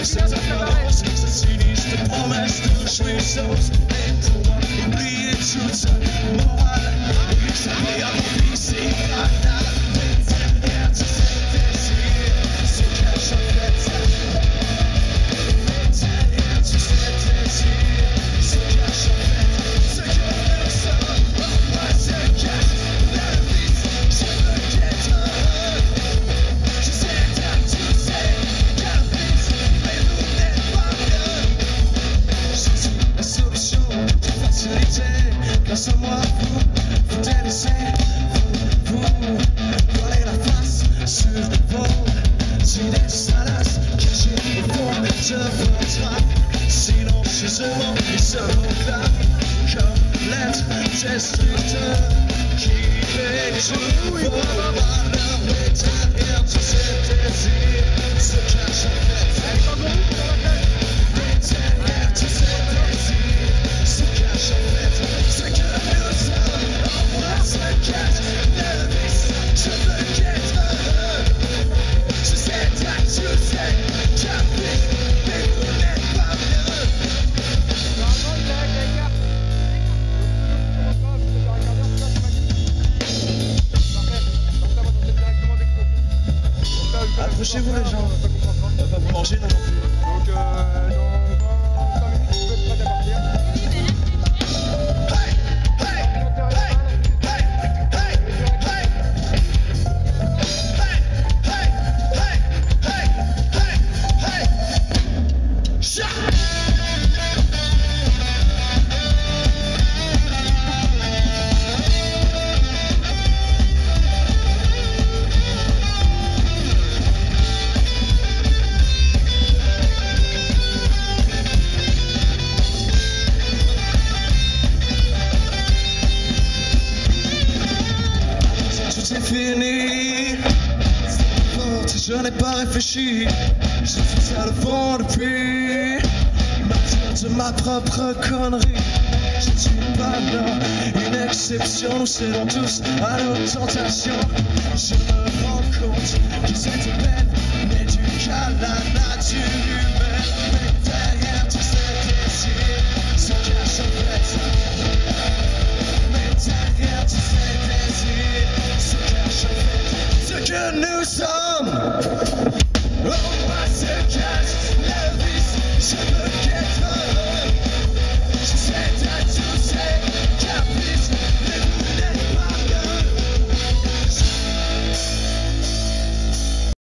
cette violence, cette sinistre promesse de jouissance. Et pour oublier toute sa morale, et sa vie à mon ici, banale. Derrière tous ces désirs se cache en fait. Derrière tous ces désirs se cache en fait ce que nous sommes. Moi se cache la vie, je veux qu'être heureux. Je sais bien que tu sais qu'un fils, mais vous n'êtes pas mieux. Je suis la solution de facilité. Grâce à moi, vous délaissez, vous voilez la face sur vos idées salaces cachées au fond de votre âme. Sinon, justement, ils se proclament comme l'être destructeur qui fait tout vos malheurs. Mais derrière tous ces désirs se cache en fait. Mais derrière tous ces désirs se cache en fait ce que nous sommes. En moi se cache le vice, je veux qu'être heureux. Je sais bien que tu sais qu'un fils, mais vous n'êtes pas mieux. Approchez-vous les gens, on va pas vous manger non plus. Donc dans 5 minutes, vous êtes prêts à partir. Hey, hey, hey, hey, hey, hey. Hey, hey, hey, hey, hey, hey. Shot. Tout est fini, je n'ai pas réfléchi, je suis à le fond depuis maintenant de ma propre connerie. Je ne suis pas là, une exception, nous cédons tous à nos tentations. Je me rends compte que cette peine n'est due qu'à la nature.